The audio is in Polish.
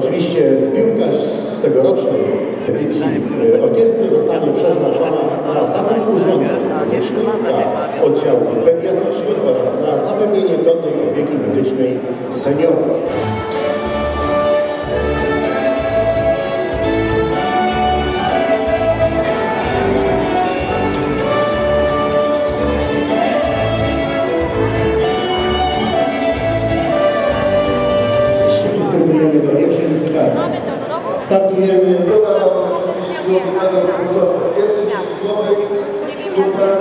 Oczywiście zbiórka z tegorocznej edycji orkiestry zostanie przeznaczona na zakup urządzeń medycznych, dla oddziałów pediatrycznych oraz na zapewnienie godnej opieki medycznej seniorów. Przystępujemy do pierwszej licytacji. Startujemy. Dodam na 30 zł, nadal płacowy. Jest 30 zł. Super.